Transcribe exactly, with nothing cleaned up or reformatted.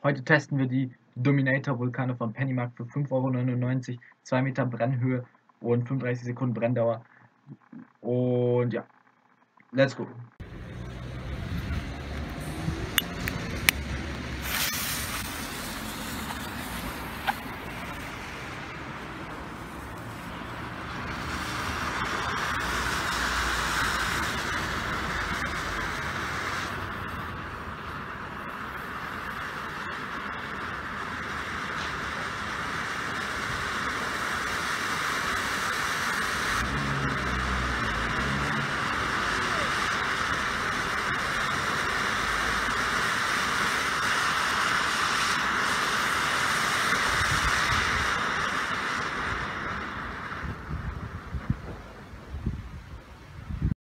Heute testen wir die Dominator-Vulkane von Pennymark für fünf Euro neunundneunzig, zwei Meter Brennhöhe und fünfunddreißig Sekunden Brenndauer. Und ja, let's go.